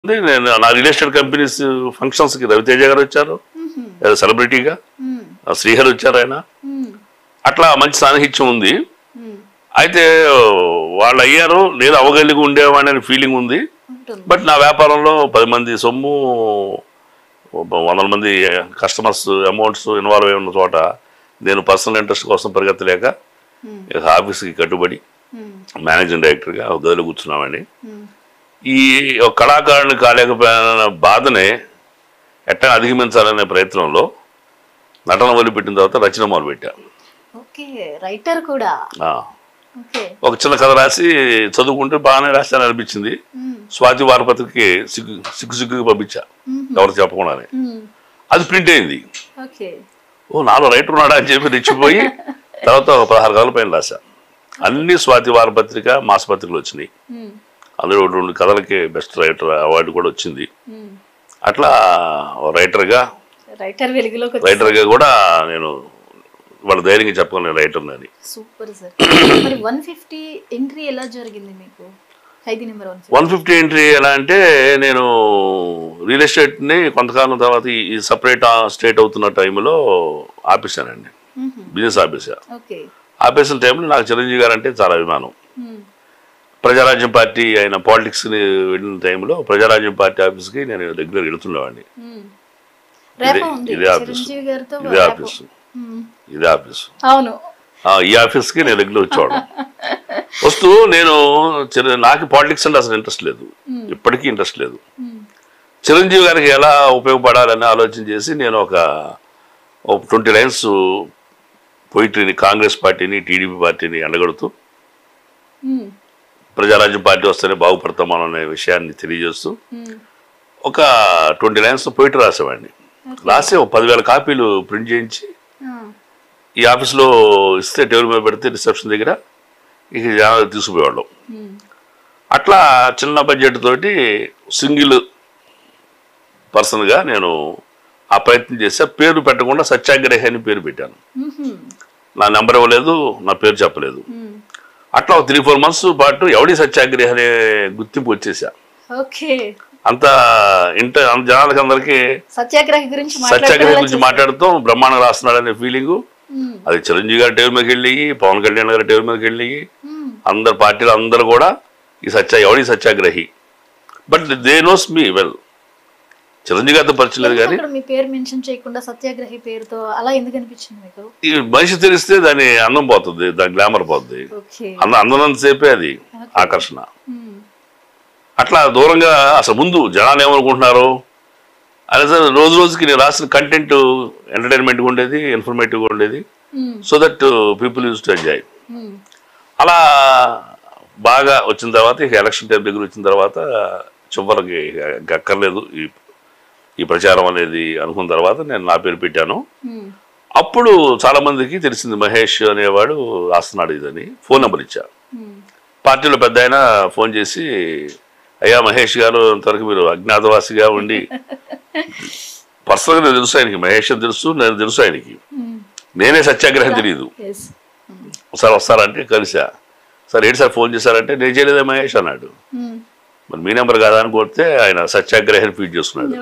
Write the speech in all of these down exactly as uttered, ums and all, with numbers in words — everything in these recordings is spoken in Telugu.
నేను నా రియల్ ఎస్టేట్ కంపెనీస్ ఫంక్షన్స్కి రవితేజ గారు వచ్చారు సెలబ్రిటీగా, శ్రీహరి వచ్చారు ఆయన. అట్లా మంచి సాన్నిహిత్యం ఉంది. అయితే వాళ్ళు అయ్యారు లేదు అవగలిగి ఉండేవాడిని అనే ఫీలింగ్ ఉంది. బట్ నా వ్యాపారంలో పది మంది సొమ్ము వందల మంది కస్టమర్స్ అమౌంట్స్ ఇన్వాల్వ్ అయి ఉన్న చోట నేను పర్సనల్ ఇంట్రెస్ట్ కోసం పరిగెత్తలేక ఆఫీస్కి కట్టుబడి మేనేజింగ్ డైరెక్టర్గా ఒక గదిలో కూర్చున్నామండి. ఈ కళాకారుని కాలేకపోయిన బాధనే ఎట్టా అధిగమించాలనే ప్రయత్నంలో నటన వదిలిపెట్టిన తర్వాత రచన మొదలుపెట్టాను. ఒక చిన్న కథ రాసి చదువుకుంటే బాగానే రాశాను అనిపించింది. స్వాతి వారపత్రికకి సిగ్గు సిగ్గు సిగ్గుకి పంపించా ఎవరు చెప్పకుండానే. అది ప్రింట్ అయింది. ఓ నాలో రైటర్ ఉన్నాడా అని చెప్పి రెచ్చిపోయి తర్వాత ఒక పదహారు కథల పైన రాశా. అన్ని స్వాతి వారపత్రిక మాసపత్రికలు వచ్చినాయి. అందులో రెండు కథలకి బెస్ట్ రైటర్ అవార్డు కూడా వచ్చింది. అట్లా రైటర్గా రైటర్గా కూడా నేను వాళ్ళ ధైర్యంగా చెప్పగలను రైటర్ అని. Super sir. మరి వన్ ఫిఫ్టీ ఎంట్రీ ఎలా జరిగింది మీకు? Khaidi number one fifty entry ఎలా అంటే నేను రియల్ ఎస్టేట్ని కొంతకాలం తర్వాత ఈ సపరేట్ స్టేట్ అవుతున్న టైంలో ఆపేసానండి. బిజినెస్ ఆపేసా. ఆపేసిన టైంలో నాకు చిరంజీవి గారు అంటే చాలా అభిమానం. ప్రజారాజ్యం పార్టీ ఆయన పాలిటిక్స్ని వెళ్ళిన టైంలో ప్రజారాజ్యం పార్టీ ఆఫీస్కి నేను రెగ్యులర్ వెళుతుండేవాడిని. ఇదే ఆఫీసు ఇదే ఆఫీసు ఇదే ఆఫీసు ఈ ఆఫీస్కి నేను రెగ్యులర్ వచ్చేవాడు. వస్తూ నేను నాకు పాలిటిక్స్ అంటే అసలు ఇంట్రెస్ట్ లేదు, ఇప్పటికీ ఇంట్రెస్ట్ లేదు. చిరంజీవి గారికి ఎలా ఉపయోగపడాలని ఆలోచన చేసి నేను ఒక ట్వంటీ లైన్స్ పోయిటరీని కాంగ్రెస్ పార్టీని టీడీపీ పార్టీని ఎండగడుతూ ప్రజారాజ్యం పార్టీ వస్తేనే బాగుపడతామని అనే విషయాన్ని తెలియజేస్తూ ఒక ట్వంటీ లైన్స్ పోయిటరీ రాసేవాడిని. రాసి ఒక పదివేల కాపీలు ప్రింట్ చేయించి ఈ ఆఫీస్లో ఇస్తే టేబుల్ మీద పెడితే రిసెప్షన్ దగ్గర ఇక జనాలు తీసుకుపోయేవాళ్ళం. అట్లా చిన్న బడ్జెట్ తోటి సింగిల్ పర్సన్గా నేను ఆ ప్రయత్నం చేసా. పేరు పెట్టకుండా సత్యాగ్రహి అని పేరు పెట్టాను. నా నెంబర్ ఇవ్వలేదు, నా పేరు చెప్పలేదు. అట్లా ఒక త్రీ ఫోర్ మంత్స్ పాటు ఎవడి సత్యాగ్రహి అనే గుర్తింపు వచ్చేసా. అంత ఇంట జనాలకి అందరికి సత్యాగ్రహి గురించి సత్యాగ్రహి గురించి మాట్లాడుతాం బ్రహ్మాండంగా రాస్తున్నాడు అనే ఫీలింగు. అది చిరంజీవి గారి టేబుల్ మీదకి వెళ్ళి పవన్ కళ్యాణ్ గారి టేబుల్ మీదకి వెళ్ళి అందరు పార్టీలు అందరూ కూడా ఈ సత్య ఎవడి సత్యాగ్రహి. But they knows me well. Chiranjeevi గారితో పరిచయం లేదు కానీ ఈ మనిషి తెలిస్తే దాని అందం పోతుంది, దాని గ్లామర్ పోతుంది. అంద అందనంతసేపే అది ఆకర్షణ. అట్లా దూరంగా అసలు ముందు జనాలు ఏమనుకుంటున్నారు అదే సార్ రోజు రోజుకి నేను రాసిన కంటెంట్ ఎంటర్టైన్మెంట్గా ఉండేది, ఇన్ఫర్మేటివ్గా ఉండేది. So that people use to enjoy. అలా బాగా వచ్చిన తర్వాత ఇక ఎలక్షన్ టైం దగ్గర వచ్చిన తర్వాత చివరికి అక్కర్లేదు ఈ ఈ ప్రచారం అనేది అనుకున్న తర్వాత నేను నా పేరు పెట్టాను. అప్పుడు చాలా మందికి తెలిసింది మహేష్ అనేవాడు రాస్తున్నాడు ఇదని. ఫోన్ నెంబర్ ఇచ్చా. పార్టీలో పెద్ద ఆయన ఫోన్ చేసి అయ్యా మహేష్ గారు ఇంతవరకు మీరు అజ్ఞాతవాసిగా ఉండి పర్సనల్గా నేను తెలుసు ఆయనకి, మహేష్ అని తెలుసు, నేను తెలుసు ఆయనకి, నేనే సత్యాగ్రహం తెలియదు. ఒకసారి వస్తారంటే కలిసా. సార్ ఏంటి సార్ ఫోన్ చేశారంటే నేను చేయలేదే మహేష్ అన్నాడు. మరి మీ నెంబర్ కాదా అని కొడితే ఆయన సత్యాగ్రహాన్ని ఫీడ్ చేసుకున్నాడు.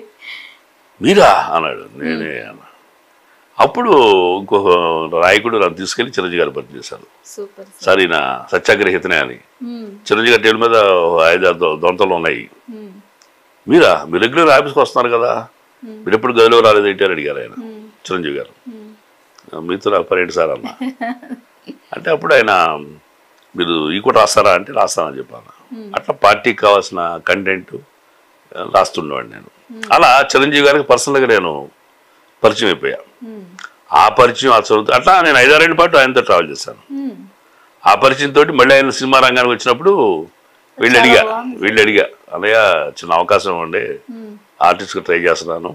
మీరా అన్నాడు. నేనే అన్నా. అప్పుడు ఇంకొక నాయకుడు నన్ను తీసుకెళ్లి చిరంజీవి గారు పరిచయం చేశారు. సార్ ఈయన సత్యాగ్రహితనే అని. చిరంజీవి గారి టేబుల్ మీద ఐదు దొంతలు ఉన్నాయి. మీరా మీరు రెగ్యులర్ ఆఫీస్కి వస్తున్నారు కదా, మీరు ఎప్పుడు గదిలో రాలేదు ఏంటి అని అడిగారు ఆయన చిరంజీవి గారు. మీతో నాకు పని ఏంటి సార్ అన్న అంటే అప్పుడు ఆయన మీరు ఈ కూడా రాస్తారా అంటే రాస్తానని చెప్పాను. అట్లా పార్టీకి కావాల్సిన కంటెంట్ రాస్తుండేవాడు నేను. అలా చిరంజీవి గారికి పర్సనల్గా నేను పరిచయం అయిపోయా. ఆ పరిచయం ఆ చదువుతూ అట్లా నేను ఐదారేళ్ళ పాటు ఆయనతో ట్రావెల్ చేశాను. ఆ పరిచయం తోటి మళ్ళీ ఆయన సినిమా రంగానికి వచ్చినప్పుడు వీళ్ళు అడిగా వీళ్ళు అడిగా అన్నయ్య చిన్న అవకాశం ఉండే ఆర్టిస్ట్గా ట్రై చేస్తున్నాను,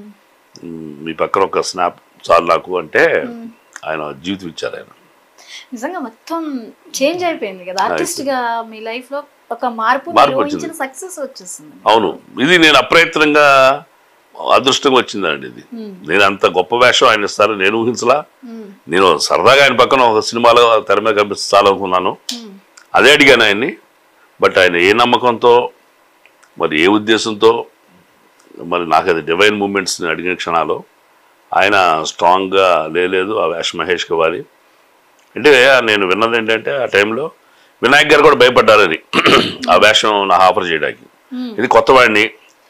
మీ పక్కన ఒక స్నాప్ చాలు నాకు అంటే ఆయన జీవితం ఇచ్చారు. ఆయన నిజంగా మొత్తం చేంజ్ అయిపోయింది కదా ఆర్టిస్ట్ గా మీ లైఫ్ లో ఒక మార్పు వచ్చిన సక్సెస్ వచ్చేసింది. అవును, ఇది నేను అప్రయత్నంగా అదృష్టంగా వచ్చిందండి. ఇది నేను అంత గొప్ప వేషం ఆయన ఇస్తారు నేను ఊహించలా. నేను సరదాగా ఆయన పక్కన ఒక సినిమాలో తెర మీద కనిపిస్తాలనుకున్నాను, అదే అడిగాను ఆయన్ని. బట్ ఆయన ఏ నమ్మకంతో మరి ఏ ఉద్దేశంతో మరి నాకు అది డివైన్ మూమెంట్స్ని అడిగిన క్షణాలు ఆయన స్ట్రాంగ్గా లేదు ఆ వేషం మహేష్కి ఇవ్వాలి అంటే నేను విన్నది ఏంటంటే ఆ టైంలో వినాయక్ గారు కూడా భయపడ్డారని ఆ వేషం నాకు ఆఫర్ చేయడానికి ఇది కొత్తవాడిని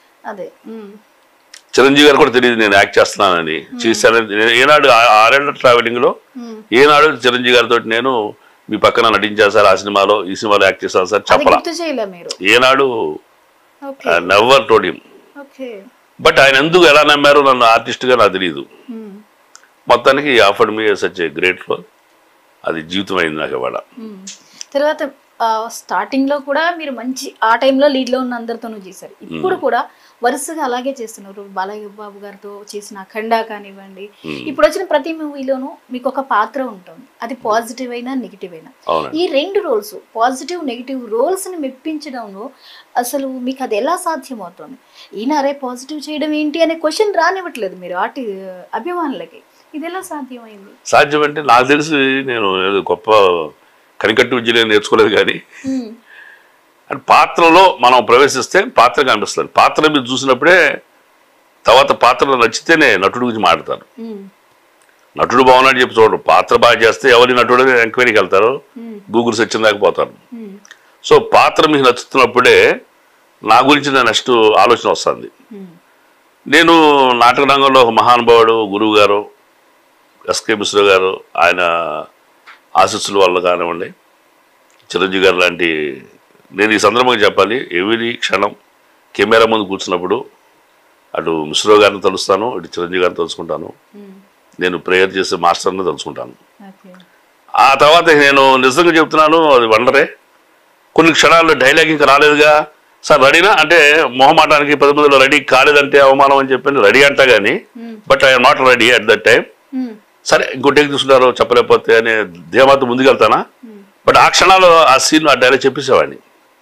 చిరంజీవి గారు కూడా తెలియదు నేను యాక్ట్ చేస్తున్నానని చేశానని ఏనాడు ఆరేళ్ల ట్రావెలింగ్లో ఏనాడు చిరంజీవి గారితో నేను మీ పక్కన నటించాను సార్ ఆ సినిమాలో ఈ సినిమాలో యాక్ట్ చేశాను సార్ చెప్పలా ఏనాడు నెవర్ టోల్డ్ హిమ్ బట్ ఆయన ఎందుకు ఎలా నమ్మారో నన్ను ఆర్టిస్ట్గా నాకు తెలియదు మొత్తానికి afforded me such a great role అది జీవితం అయింది నాకు ఇవాళ తర్వాత స్టార్టింగ్ లో కూడా మీరు మంచి ఆ టైంలో లీడ్ లో ఉన్న అందరితోనూ చేశారు ఇప్పుడు కూడా వరుసగా అలాగే చేస్తున్నారు బాలయ్య బాబు గారితో చేసిన అఖండ కానివ్వండి ఇప్పుడు వచ్చిన ప్రతి మూవీలోనూ మీకు ఒక పాత్ర ఉంటుంది అది పాజిటివ్ అయినా నెగిటివ్ అయినా ఈ రెండు రోల్స్ పాజిటివ్ నెగిటివ్ రోల్స్ ని మెప్పించడంలో అసలు మీకు అది ఎలా సాధ్యమవుతుంది ఈయన అరే పాజిటివ్ చేయడం ఏంటి అనే క్వశ్చన్ రానివ్వట్లేదు మీరు ఆర్టి అభిమానులకి ఇది ఎలా సాధ్యమైంది సాధ్యం అంటే నాకు తెలిసి నేను గొప్ప కనికట్టు విద్యలు నేర్చుకోలేదు కానీ అండ్ పాత్రలో మనం ప్రవేశిస్తే పాత్ర కనిపిస్తుంది పాత్ర మీరు చూసినప్పుడే తర్వాత పాత్రలో నచ్చితేనే నటుడు గురించి మాట్లాడతారు నటుడు బాగున్నాడు చెప్పి చూడరు పాత్ర బాగా చేస్తే ఎవరి నటుడు ఎంక్వైరీకి వెళ్తారు గూగుల్ సెర్చ్ దాకపోతారు సో పాత్ర మీకు నచ్చుతున్నప్పుడే నా గురించి నా నెక్స్ట్ ఆలోచన వస్తుంది నేను నాటక రంగంలో ఒక మహానుభావుడు గురువు గారు ఎస్కే మిశ్రా గారు ఆయన ఆశీస్సుల వల్ల కానివ్వండి చిరంజీవి గారు లాంటి నేను ఈ సందర్భంగా చెప్పాలి ఎవ్రీ క్షణం కెమెరా ముందు కూర్చున్నప్పుడు అటు మిశ్రా గారిని తలుస్తాను ఇటు చిరంజీవి గారిని తలుచుకుంటాను నేను ప్రేయర్ చేసే మాస్టర్ని తలుచుకుంటాను ఆ తర్వాత నేను నిజంగా చెప్తున్నాను అది వండరే కొన్ని క్షణాల్లో డైలాగ్ ఇంకా రాలేదుగా సార్ రెడీనా అంటే మొహమాటానికి పది మందిలో రెడీ కాలేదంటే అవమానం అని చెప్పి రెడీ అంటా కానీ but I'm not ready at that time సరే ఇంకో టేక్ తీసుకుంటారో చెప్పలేకపోతే అనే ధీమాతో ముందుకెళ్తానా బట్ ఆ క్షణాలు ఆ సీన్ ఆ డైలాగ్ చెప్పేసేవాడిని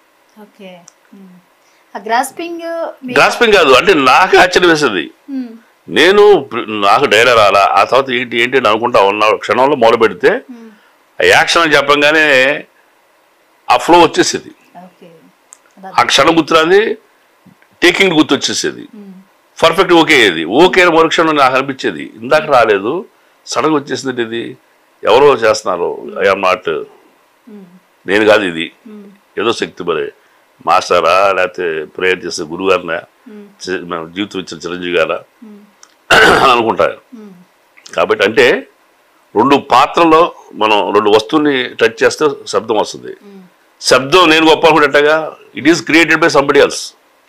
గ్రాస్పింగ్ కాదు అంటే నాకు ఆశ్చర్యం వేసేది నేను నాకు డైలాగ్ రాలా ఆ తర్వాత ఏంటి ఏంటి అని అనుకుంటా ఉన్న క్షణంలో మొదలు పెడితే ఆ యాక్షన్ అని చెప్పంగానే ఆ ఫ్లో వచ్చేసేది ఆ క్షణం గుర్తురాది టేకింగ్ గుర్తు వచ్చేసేది పర్ఫెక్ట్ ఓకే ఇది ఓకే మరో క్షణం నాకు అనిపించేది ఇందాక రాలేదు సడన్గా వచ్చేసింది ఇది ఎవరో చేస్తున్నారు ఐఎమ్ నాట్ నేను కాదు ఇది ఏదో శక్తి మరి మాస్టరా లేకపోతే ప్రేయర్ చేసే గురువు గారినా జీవితం ఇచ్చిన చిరంజీవి గారా అని అనుకుంటారు కాబట్టి అంటే రెండు పాత్రలో మనం రెండు వస్తువుని టచ్ చేస్తే శబ్దం వస్తుంది శబ్దం నేను గొప్ప అనుకుంటా it is created by somebody else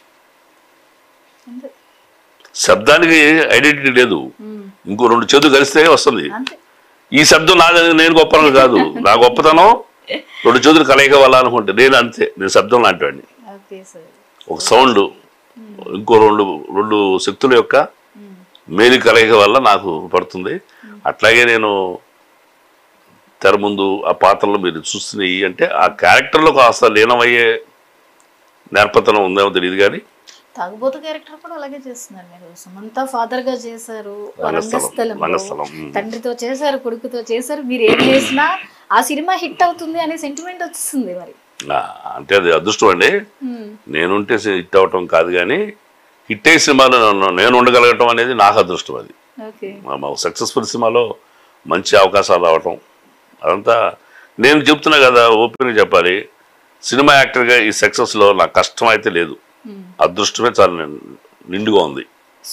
శబ్దానికి ఐడెంటిటీ లేదు ఇంకో రెండు చేతులు కలిస్తే వస్తుంది ఈ శబ్దం నా నేను గొప్ప కాదు నా గొప్పతనం రెండు చేతులు కలయిక వల్ల అనుకుంటే నేను అంతే నేను శబ్దం లాంటివాడిని ఒక సౌండ్ ఇంకో రెండు రెండు శక్తుల యొక్క మేలు కలయిక వల్ల నాకు పడుతుంది అట్లాగే నేను తెర ముందు ఆ పాత్రలో మీరు చూస్తున్నాయి అంటే ఆ క్యారెక్టర్లో కాస్త లీనమయ్యే నేర్పతనం ఉందేమో తెలియదు కానీ తాగుబోతు క్యారెక్టర్ కూడా అలాగే చేస్తున్నారు మీరు సమంత ఫాదర్ గా చేశారు రంగస్థలంలో తండ్రితో చేశారు కొడుకుతో చేశారు మీరు ఏం చేసినా ఆ సినిమా హిట్ అవుతుంది అనే సెంటిమెంట్ వచ్చింది మరి అంటే అది అదృష్టం అండి నేనుంటే హిట్ అవటం కాదు కానీ హిట్ అయ్యే సినిమాలో నేను ఉండగలగటం అనేది నాకు అదృష్టం అది సక్సెస్ఫుల్ సినిమాలో మంచి అవకాశాలు రావటం అదంతా నేను చెప్తున్నా కదా ఓపెన్గా చెప్పాలి సినిమా యాక్టర్గా ఈ సక్సెస్లో నాకు కష్టం అయితే లేదు అదృష్టమే చాలా నిండుగా ఉంది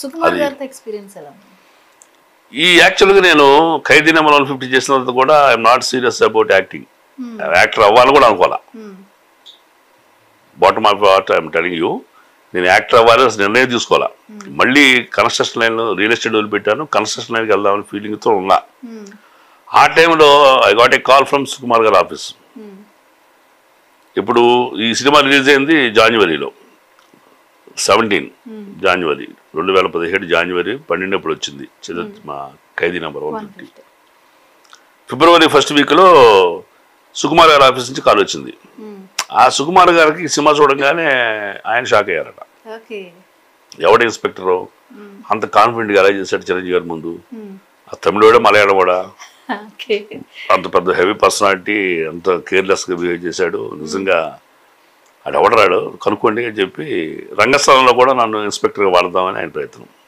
ఈ యాక్చువల్గా నేను ఖైదీ నెంబర్ వన్ ఫిఫ్టీ చేసిన తర్వాత కూడా I'm not serious about acting actor అవ్వాలని కూడా అనుకోవాలా bottom of what I'm telling you నేను యాక్టర్ అవ్వాలి నిర్ణయం తీసుకోవాలా మళ్ళీ కన్స్ట్రక్షన్ లైన్ రియల్ ఎస్టేట్ వదిలిపెట్టాను కన్స్ట్రక్షన్ లైన్కి వెళ్దామని ఫీలింగ్తో ఉన్నా ఆ టైంలో I got a call from Sukumar గారి ఆఫీస్ ఇప్పుడు ఈ సినిమా రిలీజ్ అయింది జాన్యువరిలో సెవెంటీన్ జాన్యువరి రెండు వేల పదిహేడు జాన్యువరి పన్నెండు ఎప్పుడు వచ్చింది మా Khaidi number one fifty February first వీక్లో సుకుమార్ గారి ఆఫీస్ నుంచి కాల్ వచ్చింది ఆ సుకుమార్ గారికి సినిమా చూడగానే ఆయన షాక్ అయ్యారట ఎవడ ఇన్స్పెక్టరు అంత కాన్ఫిడెంట్గా ఎలా చేశాడు చిరంజీవి గారి ముందు ఆ తమిళోడా మలయాళం కూడా అంత పెద్ద హెవీ పర్సనాలిటీ అంత కేర్లెస్గా బిహేవ్ చేశాడు నిజంగా అటు ఎవడరాడు కనుక్కోండి అని చెప్పి రంగస్థలంలో కూడా నన్ను ఇన్స్పెక్టర్గా వాడదామని ఆయన ప్రయత్నం.